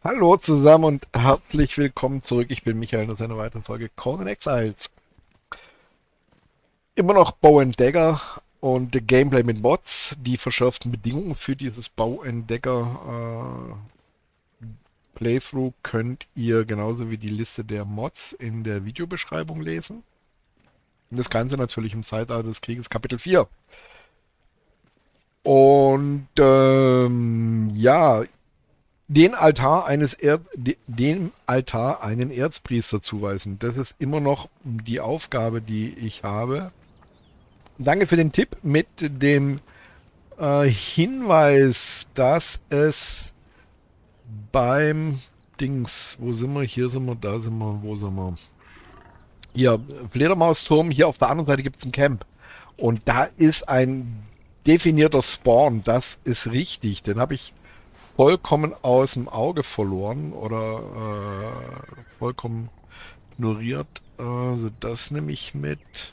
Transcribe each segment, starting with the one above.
Hallo zusammen und herzlich willkommen zurück. Ich bin Michael und das ist eine weitere Folge Conan Exiles. Immer noch Bow and Dagger und Gameplay mit Mods. Die verschärften Bedingungen für dieses Bow and Dagger Playthrough könnt ihr genauso wie die Liste der Mods in der Videobeschreibung lesen. Und das Ganze natürlich im Zeitalter des Krieges Kapitel 4. Und ja, dem Altar einen Erzpriester zuweisen. Das ist immer noch die Aufgabe, die ich habe. Danke für den Tipp mit dem Hinweis, dass es beim Dings, wo sind wir? Hier sind wir, da sind wir, wo sind wir? Hier, Fledermausturm, hier auf der anderen Seite gibt es ein Camp. Und da ist ein definierter Spawn, das ist richtig. Den habe ich vollkommen aus dem Auge verloren oder vollkommen ignoriert. Also das nehme ich mit.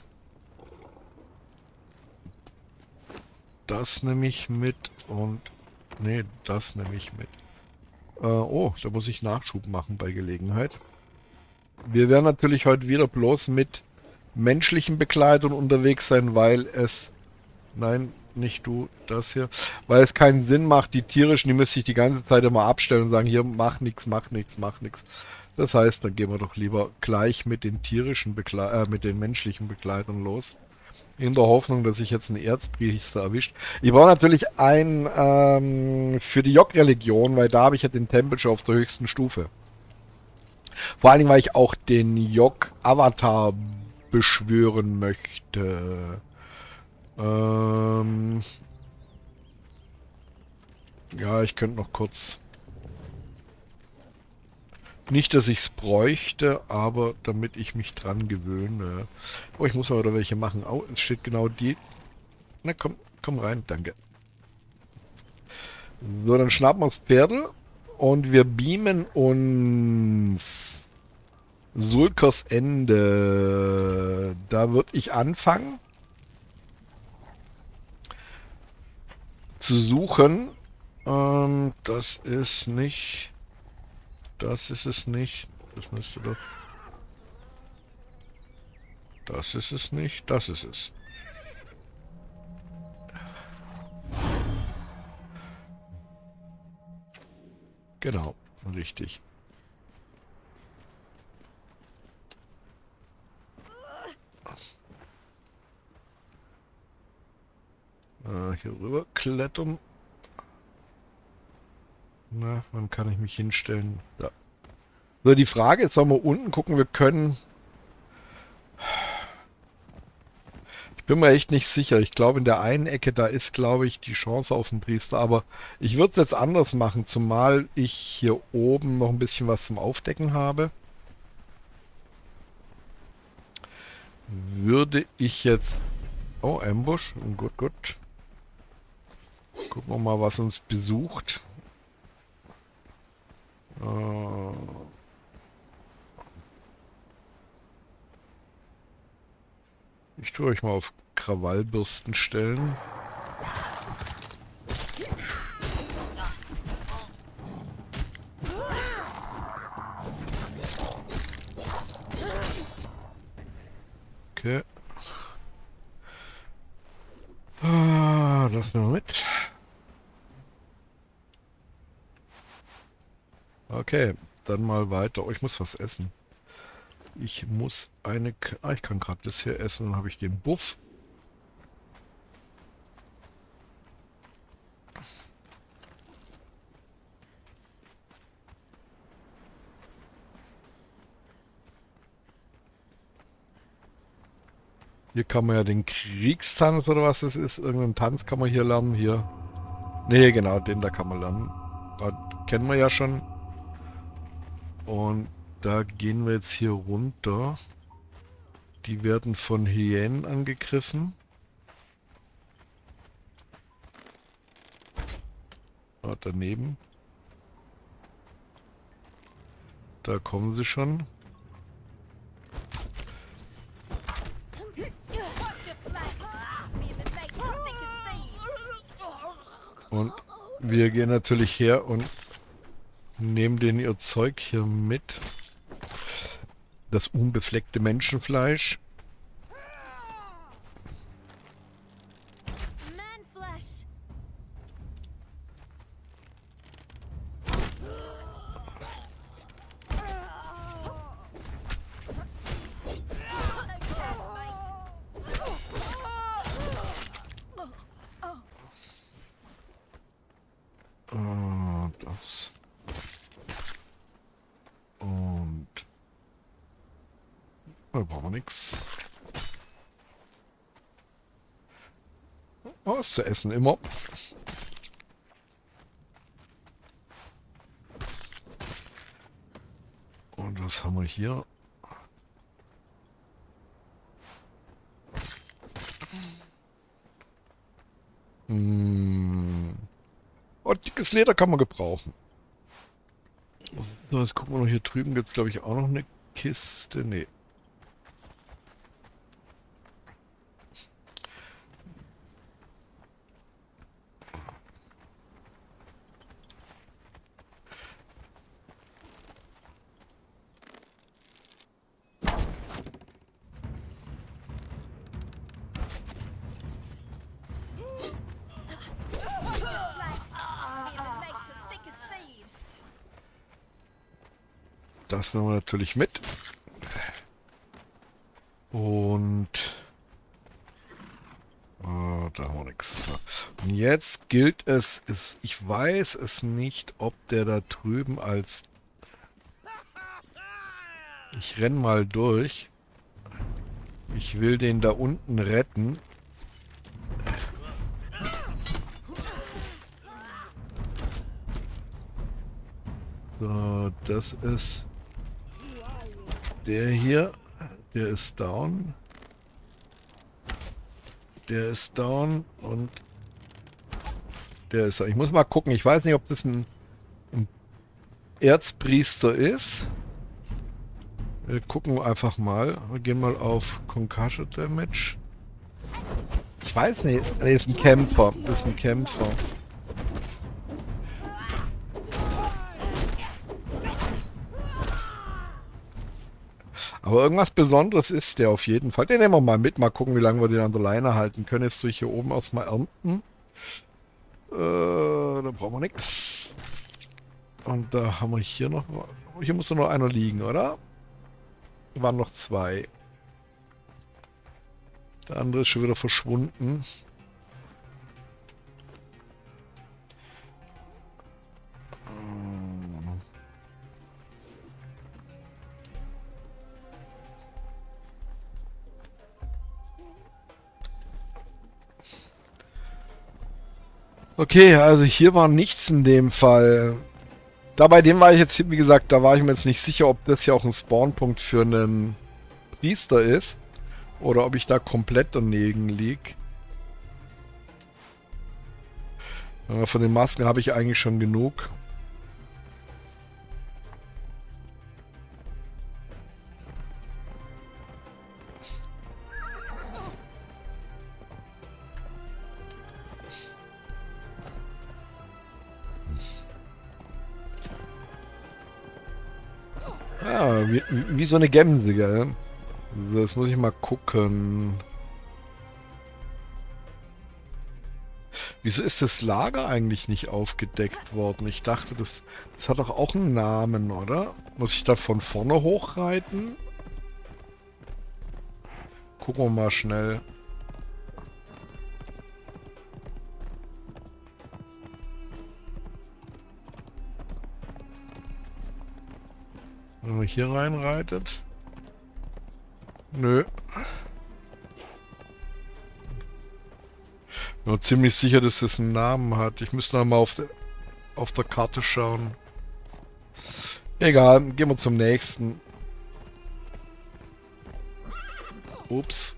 Das nehme ich mit und... Nee, das nehme ich mit. Oh, da muss ich Nachschub machen bei Gelegenheit. Wir werden natürlich heute wieder bloß mit menschlichen Begleitern unterwegs sein, weil es... Nein, nicht du, das hier. Weil es keinen Sinn macht, die tierischen, die müsste ich die ganze Zeit immer abstellen und sagen, hier, mach nichts, mach nichts, mach nichts. Das heißt, dann gehen wir doch lieber gleich mit den tierischen mit den menschlichen Begleitern los. In der Hoffnung, dass ich jetzt einen Erzpriester erwischt. Ich brauche natürlich einen für die Jog-Religion, weil da habe ich ja den Tempel schon auf der höchsten Stufe. Vor allen Dingen, weil ich auch den Jog-Avatar beschwören möchte. Ja, ich könnte noch kurz... Nicht, dass ich es bräuchte, aber damit ich mich dran gewöhne. Oh, ich muss mal wieder welche machen. Oh, es steht genau die... Na komm, komm rein, danke. So, dann schnappen wir das Pferdl und wir beamen uns Sulkers Ende. Da würde ich anfangen zu suchen. Das ist nicht... Das ist es nicht. Das müsste doch... Das ist es nicht. Das ist es. Genau. Richtig. Hier rüber klettern. Na, wann kann ich mich hinstellen? Da. So, die Frage, jetzt sollen wir unten gucken, wir können... Ich bin mir echt nicht sicher. Ich glaube, in der einen Ecke, da ist, glaube ich, die Chance auf den Priester. Aber ich würde es jetzt anders machen, zumal ich hier oben noch ein bisschen was zum Aufdecken habe. Würde ich jetzt... Oh, Ambush. Gut, gut. Gucken wir mal, was uns besucht. Ich tue euch mal auf Krawallbürsten stellen. Okay. Das nehmen wir mit. Okay, dann mal weiter. Oh, ich muss was essen. Ich muss eine... ich kann gerade das hier essen, dann habe ich den Buff. Hier kann man ja den Kriegstanz oder was das ist. Irgendeinen Tanz kann man hier lernen. Hier. Nee, genau, den da kann man lernen. Kennen wir ja schon. Und da gehen wir jetzt hier runter. Die werden von Hyänen angegriffen. Daneben. Da kommen sie schon. Und wir gehen natürlich her und Nehmen denen ihr Zeug hier mit. Das unbefleckte Menschenfleisch. Man flesh. Cat's Das. Und da brauchen wir nichts. Was zu essen immer. Und was haben wir hier? Oh, dickes Leder kann man gebrauchen. So, jetzt gucken wir noch hier drüben. Gibt es, glaube ich, auch noch eine Kiste. Nee. Das nehmen wir natürlich mit. Und da haben wir nichts. So. Und jetzt gilt es, ich weiß es nicht, ob der da drüben als... Ich renn mal durch. Ich will den da unten retten. So, das ist der hier. Der ist down. Der ist down und der ist... Ich muss mal gucken. Ich weiß nicht, ob das ein Erzpriester ist. Wir gucken einfach mal. Wir gehen mal auf Concussion Damage. Ich weiß nicht. Nee, ist ein Kämpfer. Das ist ein Kämpfer. Aber irgendwas Besonderes ist der auf jeden Fall. Den nehmen wir mal mit. Mal gucken, wie lange wir den an der Leine halten können. Jetzt durch hier oben erstmal ernten. Da brauchen wir nichts. Und da haben wir hier noch... Hier muss nur einer liegen, oder? Waren noch zwei. Der andere ist schon wieder verschwunden. Okay, also hier war nichts in dem Fall. Da bei dem war ich jetzt, wie gesagt, da war ich mir jetzt nicht sicher, ob das ja auch ein Spawnpunkt für einen Priester ist. Oder ob ich da komplett daneben lieg. Von den Masken habe ich eigentlich schon genug. Ja, wie so eine Gemse, gell? So, das muss ich mal gucken. Wieso ist das Lager eigentlich nicht aufgedeckt worden? Ich dachte, das hat doch auch einen Namen, oder? Muss ich da von vorne hochreiten? Gucken wir mal schnell. Wenn man hier reinreitet. Nö. Bin mir ziemlich sicher, dass das einen Namen hat. Ich müsste noch mal auf der Karte schauen. Egal, gehen wir zum nächsten. Ups.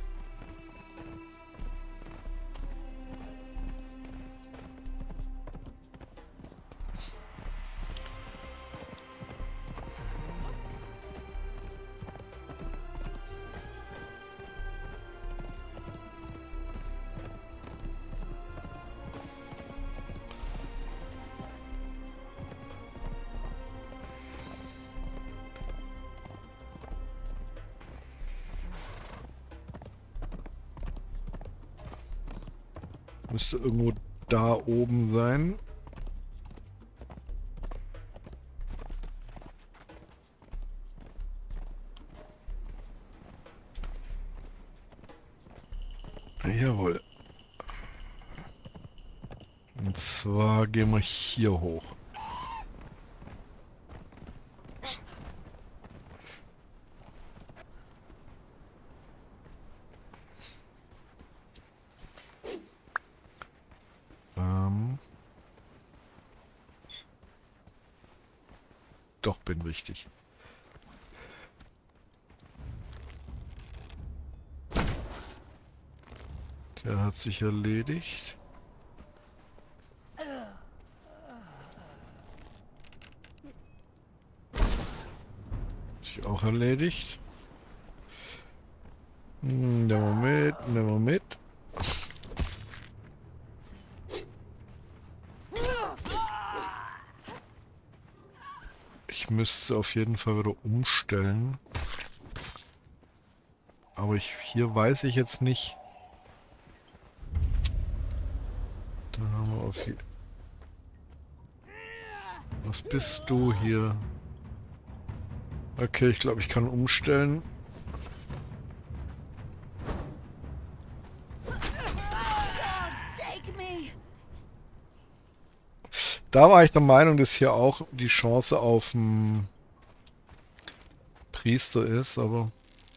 Müsste irgendwo da oben sein. Jawohl. Und zwar gehen wir hier hoch. Doch, bin richtig. Der hat sich erledigt. Sich auch erledigt. Nehmen wir mit, nehmen wir mit. Ich müsste auf jeden Fall wieder umstellen. Aber hier weiß ich jetzt nicht. Da haben wir auf hier. Was bist du hier? Okay, ich glaube, ich kann umstellen. Da war ich der Meinung, dass hier auch die Chance auf einen Priester ist, aber...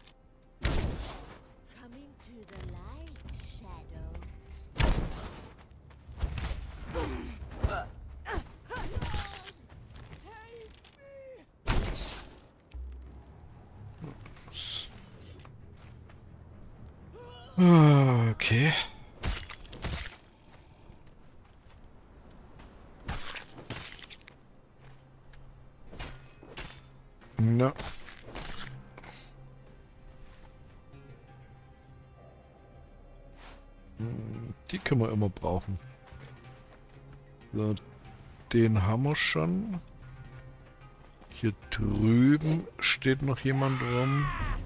Okay. Na. Die können wir immer brauchen. So, den haben wir schon. Hier drüben steht noch jemand rum.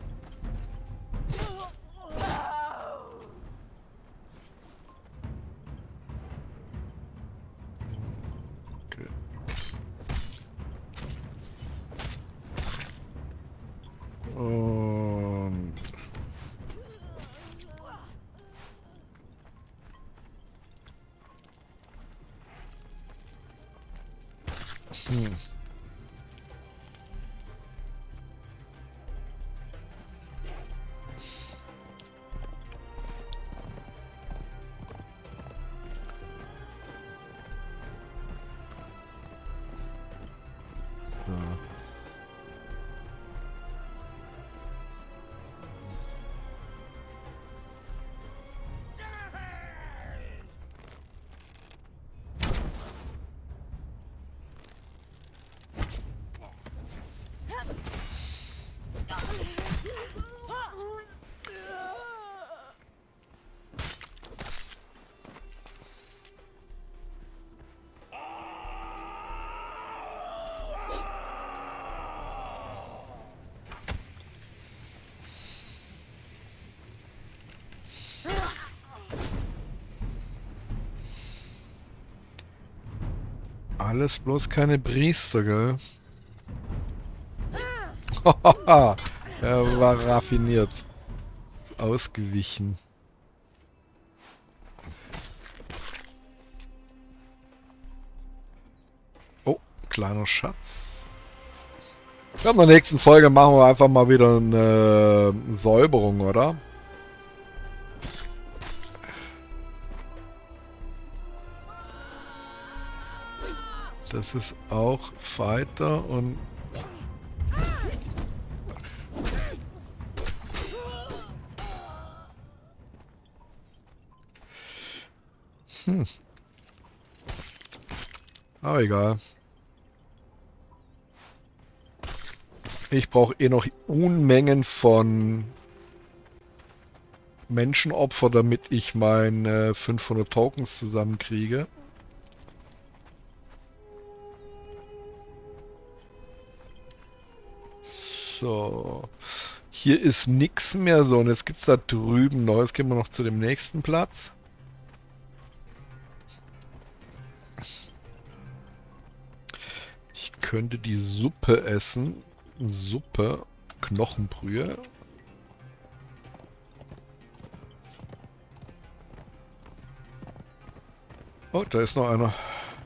Okay. Und... Ja. Alles bloß keine Priester, gell? Er war raffiniert. Ist ausgewichen. Oh, kleiner Schatz. Ja, in der nächsten Folge machen wir einfach mal wieder eine Säuberung, oder? Das ist auch Fighter und... Aber egal. Ich brauche eh noch Unmengen von Menschenopfer, damit ich meine 500 Tokens zusammenkriege. So. Hier ist nichts mehr so. Und jetzt gibt es da drüben noch. Jetzt gehen wir noch zu dem nächsten Platz. Ich könnte die Suppe essen. Suppe, Knochenbrühe. Oh, da ist noch einer.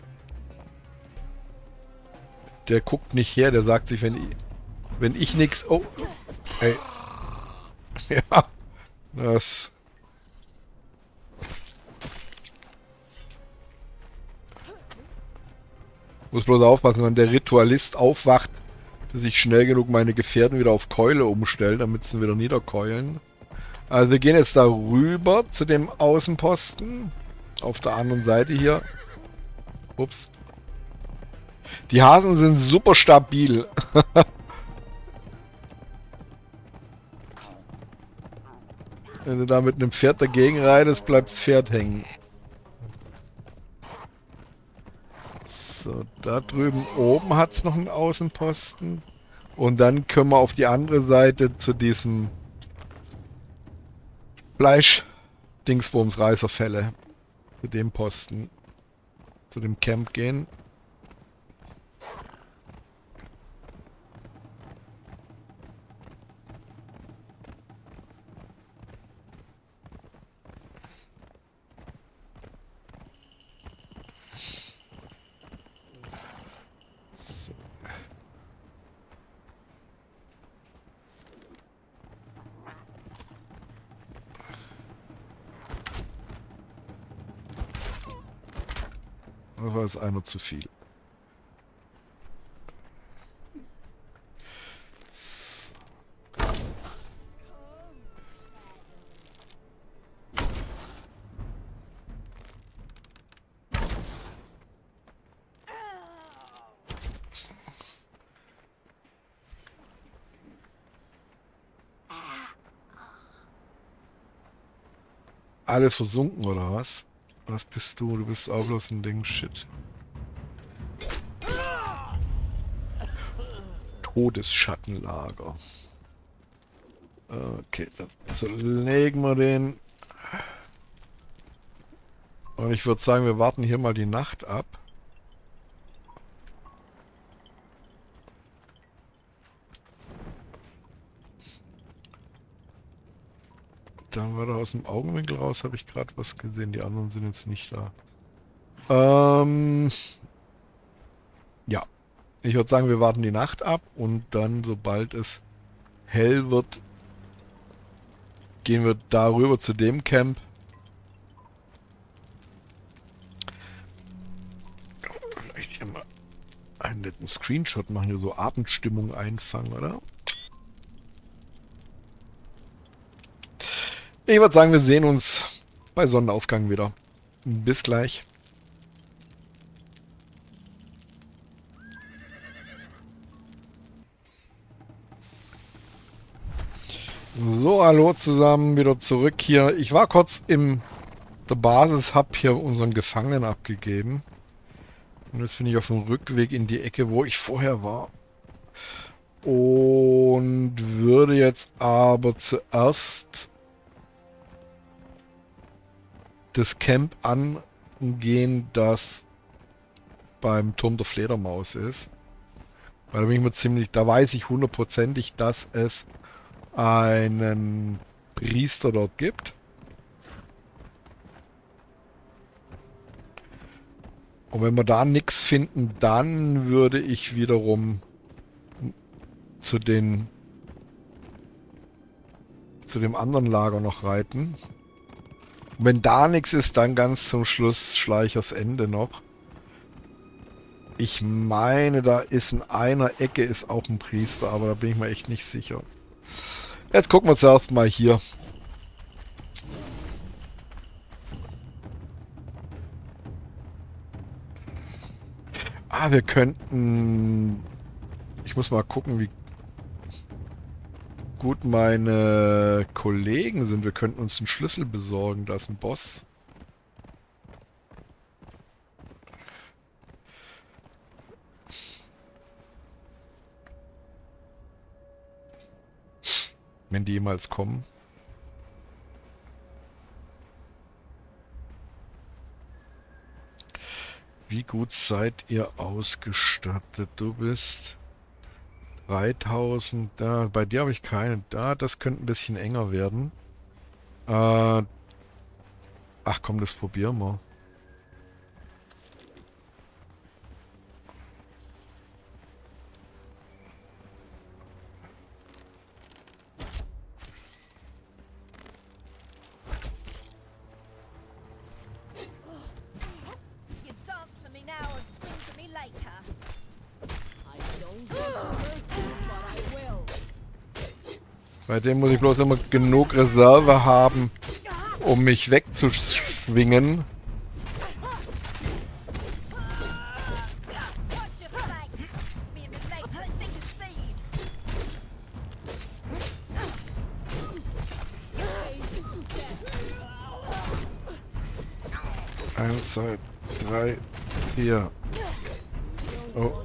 Der guckt nicht her, der sagt sich, wenn ich nix... Oh, ey. Ja, das... Muss bloß aufpassen, wenn der Ritualist aufwacht, dass ich schnell genug meine Gefährten wieder auf Keule umstelle, damit sie wieder niederkeulen. Also wir gehen jetzt da rüber zu dem Außenposten. Auf der anderen Seite hier. Ups. Die Hasen sind super stabil. Wenn du da mit einem Pferd dagegen reitest, bleibt das Pferd hängen. So, da drüben oben hat es noch einen Außenposten. Und dann können wir auf die andere Seite zu diesem Fleisch-Dingsbums Reißerfälle. Zu dem Posten. Zu dem Camp gehen. Da war es einer zu viel. Alle versunken, oder was? Was bist du? Du bist auch bloß ein Ding. Shit. Todesschattenlager. Okay, dann zerlegen wir den. Und ich würde sagen, wir warten hier mal die Nacht ab. Dann war da aus dem Augenwinkel raus, habe ich gerade was gesehen. Die anderen sind jetzt nicht da. Ja. Ich würde sagen, wir warten die Nacht ab und dann, sobald es hell wird, gehen wir darüber zu dem Camp. Vielleicht hier mal einen netten Screenshot machen, hier so Abendstimmung einfangen, oder? Ich würde sagen, wir sehen uns bei Sonnenaufgang wieder. Bis gleich. So, hallo zusammen, wieder zurück hier. Ich war kurz in der Basis, habe hier unseren Gefangenen abgegeben. Und jetzt bin ich auf dem Rückweg in die Ecke, wo ich vorher war. Und würde jetzt aber zuerst das Camp angehen, das beim Turm der Fledermaus ist. Weil da bin ich mir ziemlich, da weiß ich hundertprozentig, dass es einen Priester dort gibt. Und wenn wir da nichts finden, dann würde ich wiederum zu dem anderen Lager noch reiten. Und wenn da nichts ist, dann ganz zum Schluss Schleichers Ende noch. Ich meine, da ist in einer Ecke ist auch ein Priester, aber da bin ich mir echt nicht sicher. Jetzt gucken wir zuerst mal hier. Ah, wir könnten... Ich muss mal gucken, wie gut meine Kollegen sind. Wir könnten uns einen Schlüssel besorgen. Da ist ein Boss. Wenn die jemals kommen. Wie gut seid ihr ausgestattet? Du bist 3000. Da, bei dir habe ich keinen. Da, das könnte ein bisschen enger werden. Ach komm, das probieren wir. You dance for me now or scream for me later. I don't want to hurt you, but I will. Bei dem muss ich bloß immer genug Reserve haben, um mich wegzuschwingen. Watch your flanks. Me and my mates are thick as thieves. Eins, zwei, drei, vier. Oh.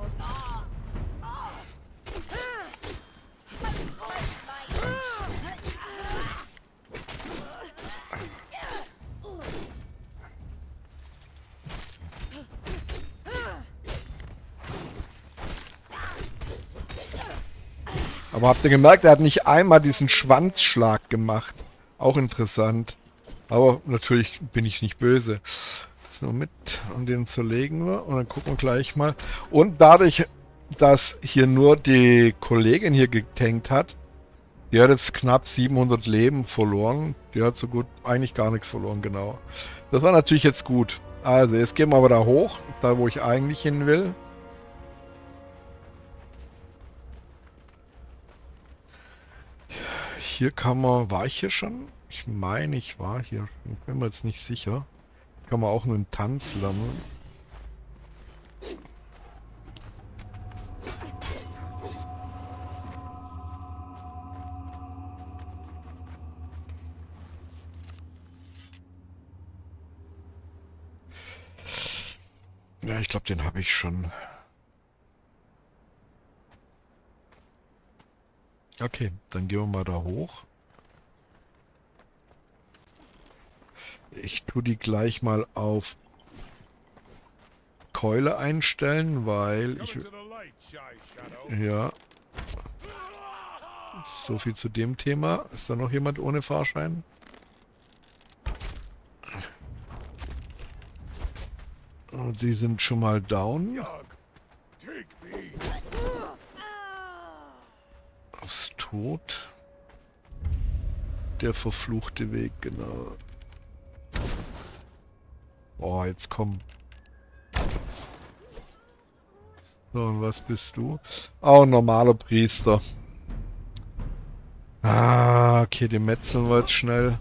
Eins. Aber habt ihr gemerkt, er hat nicht einmal diesen Schwanzschlag gemacht. Auch interessant. Aber natürlich bin ich nicht böse. So mit und den zerlegen wir und dann gucken wir gleich mal. Und dadurch, dass hier nur die Kollegin hier getankt hat, die hat jetzt knapp 700 Leben verloren. Die hat so gut eigentlich gar nichts verloren, genau. Das war natürlich jetzt gut. Also, jetzt gehen wir aber da hoch, da wo ich eigentlich hin will. Hier kann man... War ich hier schon? Ich meine, ich war hier. Ich bin mir jetzt nicht sicher. Kann man auch nur einen Tanz lernen. Ja, ich glaube, den habe ich schon. Okay, dann gehen wir mal da hoch. Ich tue die gleich mal auf Keule einstellen, weil ich... Ja. So viel zu dem Thema. Ist da noch jemand ohne Fahrschein? Und die sind schon mal down. Ist tot. Der verfluchte Weg, genau. Oh, jetzt komm. So, und was bist du? Auch ein normaler Priester. Ah, okay, den metzeln wir jetzt schnell.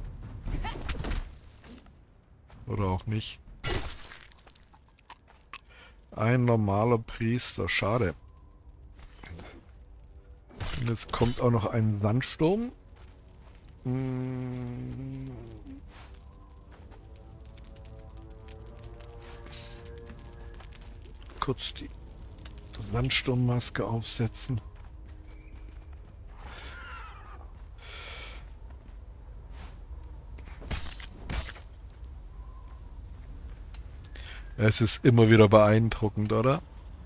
Oder auch nicht. Ein normaler Priester, schade. Und jetzt kommt auch noch ein Sandsturm. Kurz die Sandsturmmaske aufsetzen. Es ist immer wieder beeindruckend, oder?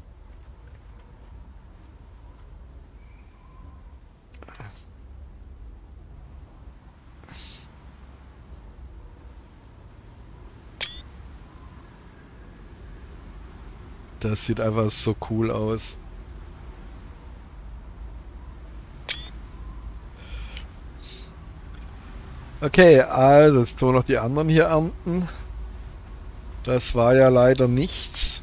Das sieht einfach so cool aus. Okay, also jetzt tun wir noch die anderen hier ernten. Das war ja leider nichts.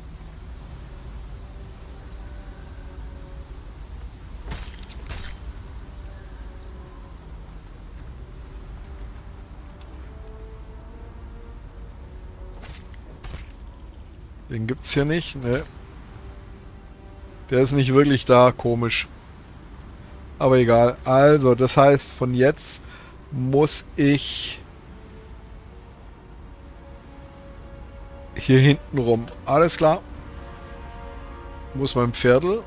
Den gibt's hier nicht, ne? Der ist nicht wirklich da, komisch. Aber egal. Also, das heißt, von jetzt muss ich hier hinten rum. Alles klar. Muss mein Pferdl.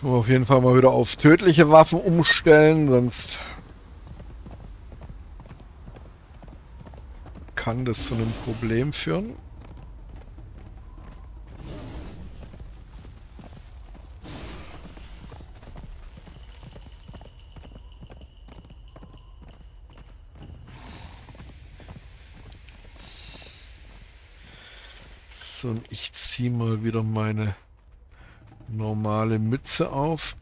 Tun wir auf jeden Fall mal wieder auf tödliche Waffen umstellen, sonst kann das zu einem Problem führen. So, und ich ziehe mal wieder meine normale Mütze auf.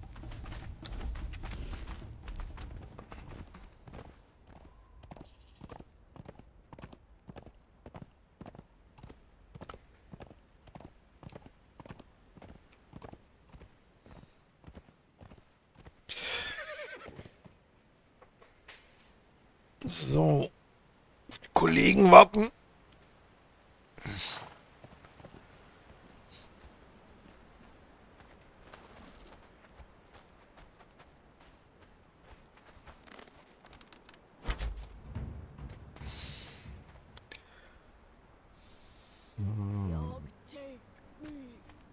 So, auf die Kollegen warten. Dog, take me.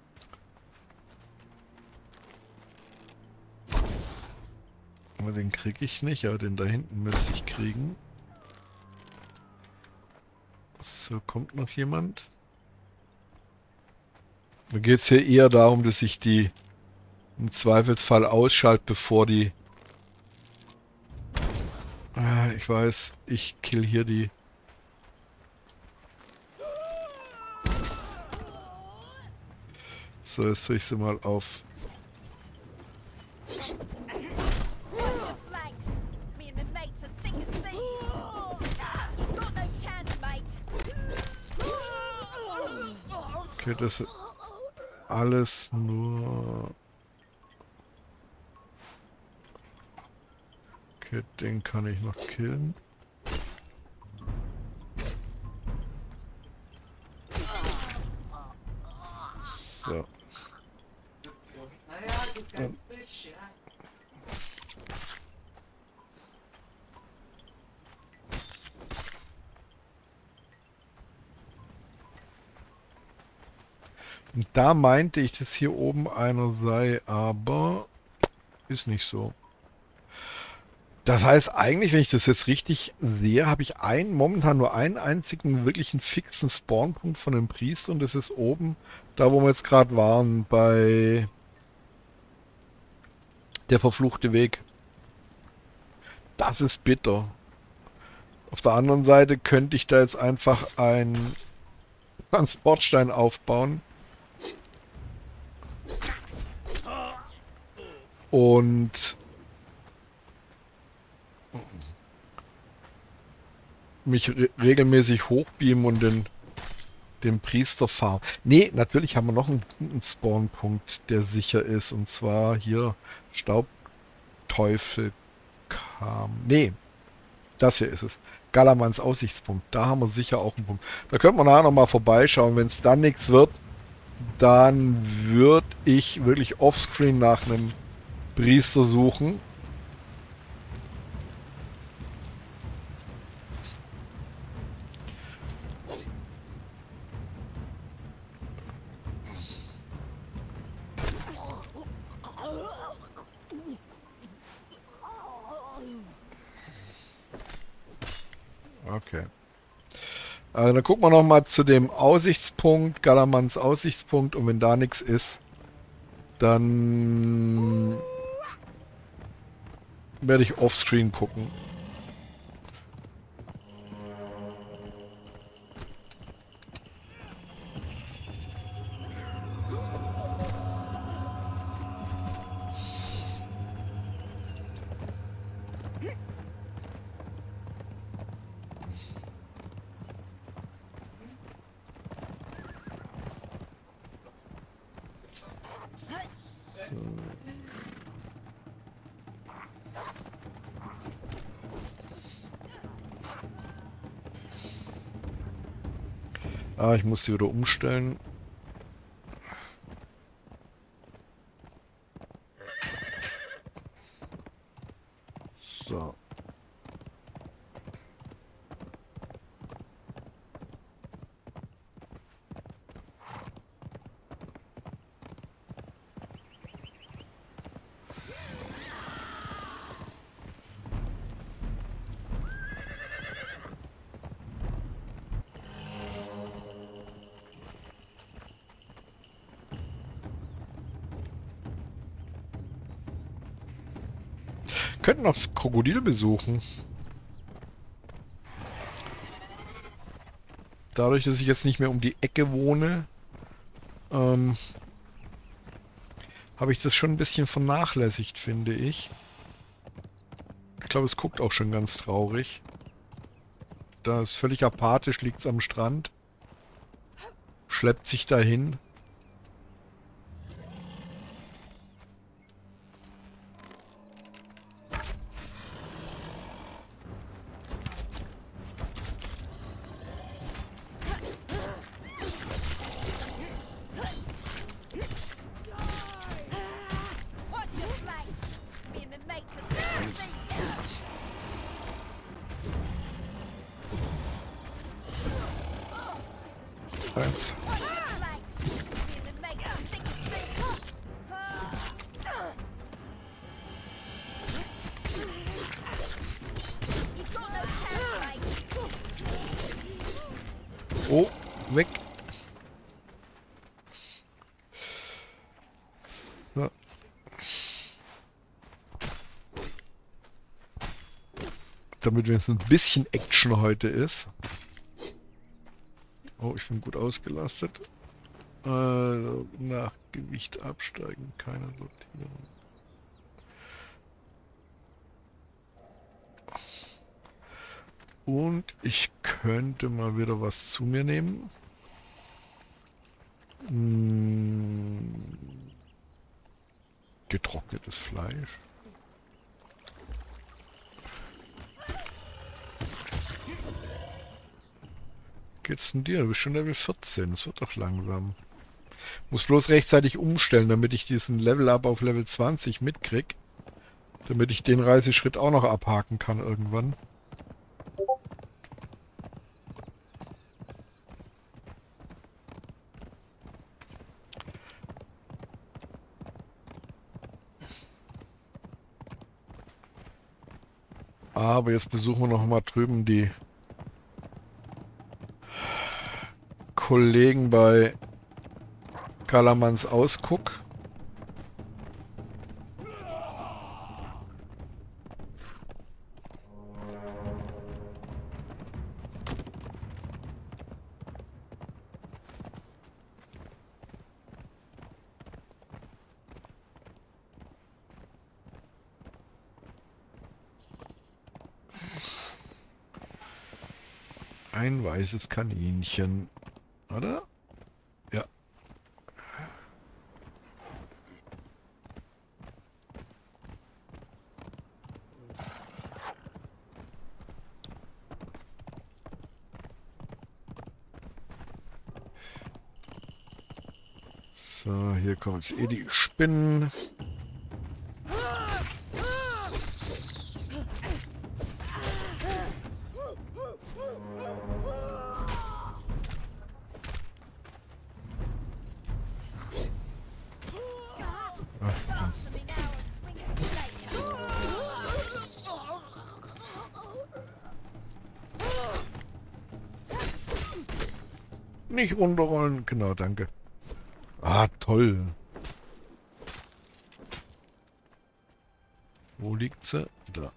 Aber den kriege ich nicht, aber den da hinten müsste ich kriegen. So, kommt noch jemand? Mir geht es hier eher darum, dass ich die im Zweifelsfall ausschalte, bevor die... Ich weiß, ich kill hier die... So, jetzt soll ich sie mal auf... Watch your flanks. Me and my mates are thick as thieves. You've got no chance, mate. Okay, das ist alles nur... Okay, den kann ich noch killen. So. Und da meinte ich, dass hier oben einer sei, aber ist nicht so. Das heißt eigentlich, wenn ich das jetzt richtig sehe, habe ich momentan nur einen einzigen wirklichen fixen Spawnpunkt von dem Priester und das ist oben, da wo wir jetzt gerade waren, bei der verfluchte Weg. Das ist bitter. Auf der anderen Seite könnte ich da jetzt einfach einen Transportstein aufbauen. Und mich regelmäßig hochbeamen und den Priester farmen. Nee, natürlich haben wir noch einen guten Spawnpunkt, der sicher ist. Und zwar hier Staubteufel kam. Nee, das hier ist es. Galamans Aussichtspunkt. Da haben wir sicher auch einen Punkt. Da könnte man nachher nochmal vorbeischauen. Wenn es dann nichts wird, dann würde ich wirklich offscreen nach einem Priester suchen. Okay. Dann gucken wir nochmal zu dem Aussichtspunkt, Galamans Aussichtspunkt, und wenn da nichts ist, dann werde ich offscreen gucken. Ah, ich muss die wieder umstellen. So. Könnten noch das Krokodil besuchen. Dadurch, dass ich jetzt nicht mehr um die Ecke wohne, habe ich das schon ein bisschen vernachlässigt, finde ich. Ich glaube, es guckt auch schon ganz traurig. Da ist völlig apathisch, liegt's am Strand. Schleppt sich dahin. Watch your flanks. Me and my mates are thick as thieves. Eins. Watch your flanks. Me and my mates are thick as thieves. You've got no chance, mate. Oh, weg. So. Damit wenigstens ein bisschen Action heute ist. Oh, ich bin gut ausgelastet. Nach Gewicht absteigen, keine Sortierung. Und ich könnte mal wieder was zu mir nehmen. Getrocknetes Fleisch. Geht's denn dir? Du bist schon Level 14. Das wird doch langsam. Muss bloß rechtzeitig umstellen, damit ich diesen Level-Up auf Level 20 mitkrieg. Damit ich den Reiseschritt auch noch abhaken kann irgendwann. Aber jetzt besuchen wir noch mal drüben die Kollegen bei Kalamans Ausguck. Ein weißes Kaninchen, oder? Ja. So, hier kommen jetzt eh die Spinnen. Answer me now and swing it later. Nicht runterrollen. Genau, danke. Ah, toll. Wo liegt sie? Da.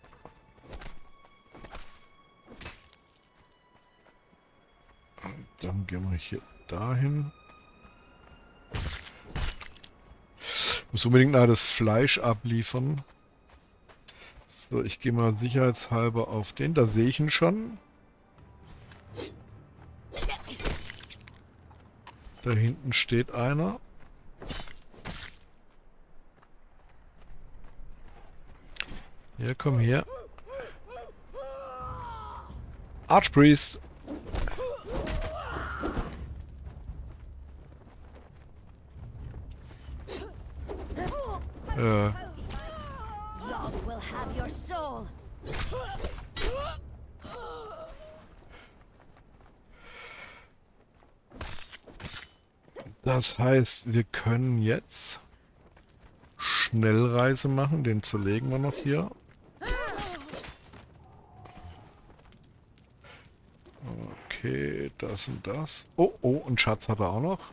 Und dann gehen wir hier dahin. Muss unbedingt noch das Fleisch abliefern. So, ich gehe mal sicherheitshalber auf den. Da sehe ich ihn schon. Da hinten steht einer. Ja, komm her. Archpriest. Log will have your soul. Das heißt, wir können jetzt Schnellreise machen. Den zerlegen wir noch hier. Okay, das und das. Oh, oh, und Schatz hat er auch noch.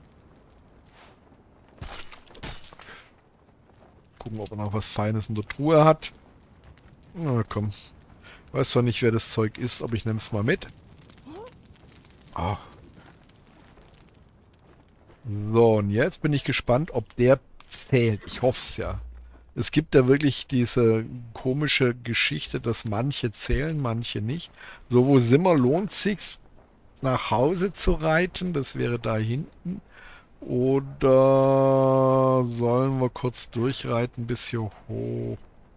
Gucken, ob er noch was Feines in der Truhe hat. Na komm. Weiß zwar nicht, wer das Zeug ist, aber ich nehme es mal mit. Ah. So, und jetzt bin ich gespannt, ob der zählt. Ich hoffe es ja. Es gibt ja wirklich diese komische Geschichte, dass manche zählen, manche nicht. So, wo sind wir? Lohnt sich's, nach Hause zu reiten? Das wäre da hinten. Oder sollen wir kurz durchreiten bis hier hoch?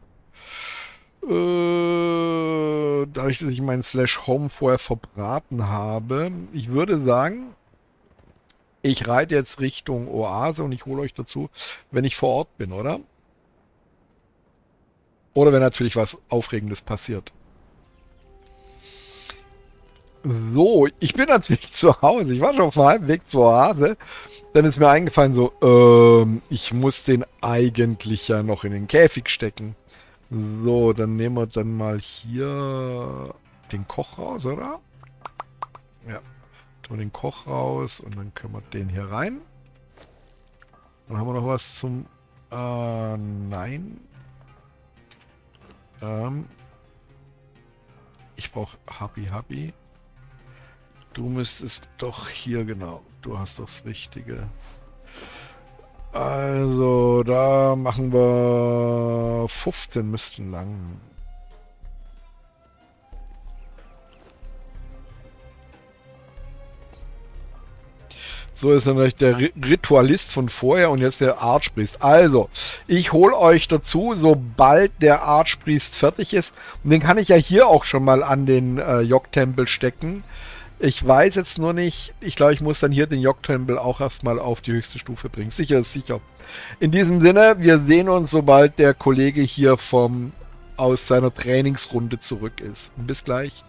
Dadurch, dass ich meinen Slash Home vorher verbraten habe, ich würde sagen, ich reite jetzt Richtung Oase und ich hole euch dazu, wenn ich vor Ort bin, oder? Oder wenn natürlich was Aufregendes passiert. So, ich bin natürlich zu Hause. Ich war schon auf dem halben Weg zur Oase. Dann ist mir eingefallen, so, ich muss den eigentlich ja noch in den Käfig stecken. So, dann nehmen wir dann mal hier den Koch raus, oder? Ja, tun wir den Koch raus und dann können wir den hier rein. Dann haben wir noch was zum... nein. Ich brauche Happy. Du müsstest doch hier, genau. Du hast doch das Richtige. Also, da machen wir 15 müssten lang. So ist dann der Ritualist von vorher und jetzt der Archpriest. Also, ich hole euch dazu, sobald der Archpriest fertig ist. Und den kann ich ja hier auch schon mal an den Jog-Tempel stecken. Ich weiß jetzt nur nicht, ich glaube, ich muss dann hier den Jog-Tempel auch erstmal auf die höchste Stufe bringen. Sicher ist sicher. In diesem Sinne, wir sehen uns, sobald der Kollege hier aus seiner Trainingsrunde zurück ist. Bis gleich.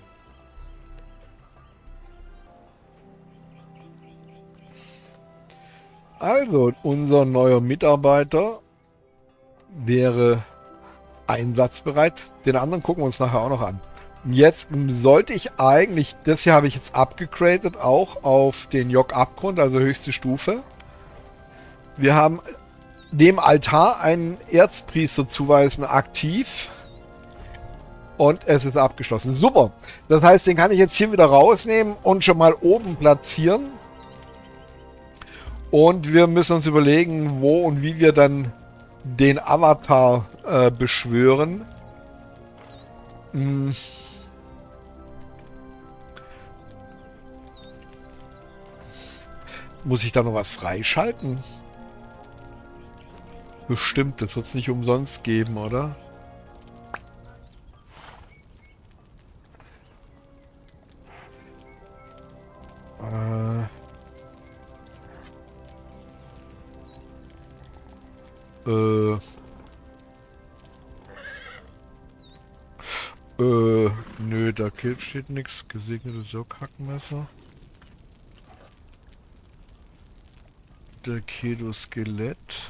Also, unser neuer Mitarbeiter wäre einsatzbereit. Den anderen gucken wir uns nachher auch noch an. Jetzt sollte ich eigentlich, das hier habe ich jetzt abgegradet, auch auf den Jog-Abgrund, also höchste Stufe. Wir haben dem Altar einen Erzpriester zuweisen aktiv. Und es ist abgeschlossen. Super. Das heißt, den kann ich jetzt hier wieder rausnehmen und schon mal oben platzieren. Und wir müssen uns überlegen, wo und wie wir dann den Avatar beschwören. Muss ich da noch was freischalten? Bestimmt, das wird es nicht umsonst geben, oder? Nö, da steht nichts. Gesegnetes Sockhackmesser. Der Kedo-Skelett.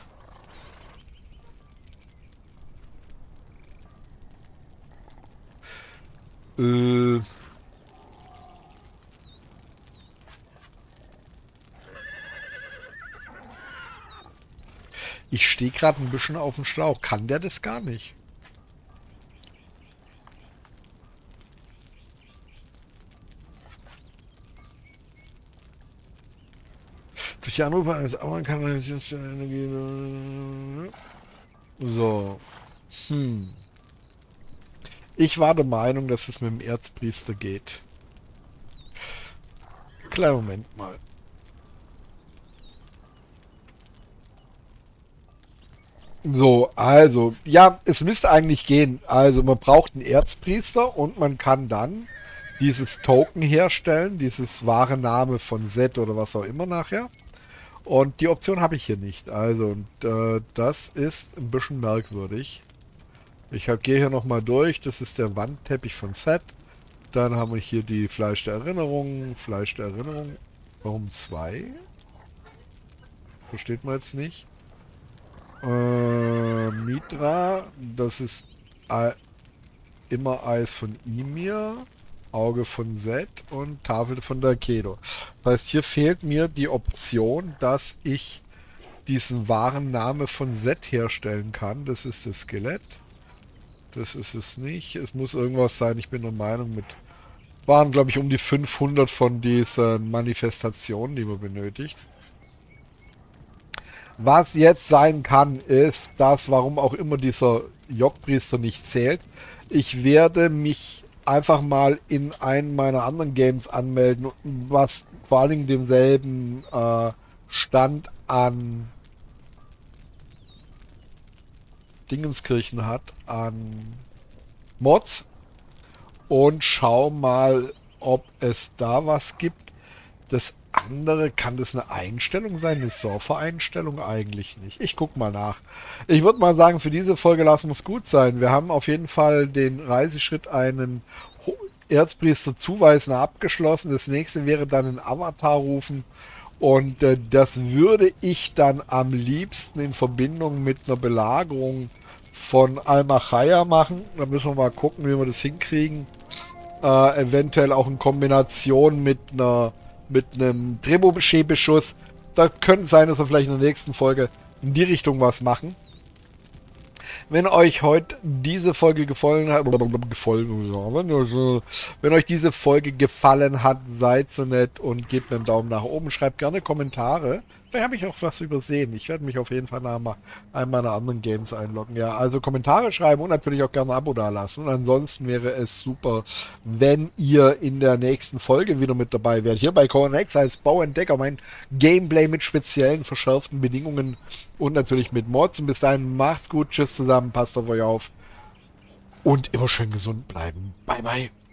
Ich stehe gerade ein bisschen auf dem Schlauch. Kann der das gar nicht? Durch die Anrufe eines anderen kann man jetzt Energie. So. Ich war der Meinung, dass es mit dem Erzpriester geht. Kleinen Moment mal. So, also, ja, es müsste eigentlich gehen. Also, man braucht einen Erzpriester und man kann dann dieses Token herstellen, dieses wahre Name von Set oder was auch immer nachher. Und die Option habe ich hier nicht. Also, das ist ein bisschen merkwürdig. Ich gehe hier nochmal durch. Das ist der Wandteppich von Set. Dann haben wir hier die Fleisch der Erinnerung. Fleisch der Erinnerung. Warum 2? Versteht man jetzt nicht. Mitra. Das ist immer Eis von Ymir. Auge von Set und Tafel von der Kedo. Das heißt, hier fehlt mir die Option, dass ich diesen wahren Namen von Set herstellen kann. Das ist das Skelett. Das ist es nicht. Es muss irgendwas sein. Ich bin der Meinung, mit waren, glaube ich, um die 500 von diesen Manifestationen, die man benötigt. Was jetzt sein kann, ist, dass, warum auch immer dieser Jogpriester nicht zählt, ich werde mich einfach mal in einen meiner anderen Games anmelden, was vor allen Dingen denselben Stand an Dingenskirchen hat, an Mods, und schau mal, ob es da was gibt. Das andere, kann das eine Einstellung sein? Eine Surfer-Einstellung? Eigentlich nicht. Ich guck mal nach. Ich würde mal sagen, für diese Folge lassen wir es gut sein. Wir haben auf jeden Fall den Reiseschritt, einen Erzpriester zuweisen, abgeschlossen. Das nächste wäre dann ein Avatar rufen. Und das würde ich dann am liebsten in Verbindung mit einer Belagerung von Al-Machaya machen. Da müssen wir mal gucken, wie wir das hinkriegen. Eventuell auch in Kombination mit einem Trebuchet-Beschuss. Da könnte es sein, dass wir vielleicht in der nächsten Folge in die Richtung was machen. Wenn euch heute diese Folge gefallen hat, wenn euch diese Folge gefallen hat, seid so nett und gebt mir einen Daumen nach oben, schreibt gerne Kommentare. Vielleicht habe ich auch was übersehen. Ich werde mich auf jeden Fall nach einem meiner anderen Games einloggen. Ja, also Kommentare schreiben und natürlich auch gerne ein Abo dalassen. Und ansonsten wäre es super, wenn ihr in der nächsten Folge wieder mit dabei wärt. Hier bei Conan X als Bauentdecker, mein Gameplay mit speziellen, verschärften Bedingungen und natürlich mit Mods. Und bis dahin macht's gut, tschüss zusammen, passt auf euch auf und immer schön gesund bleiben. Bye, bye.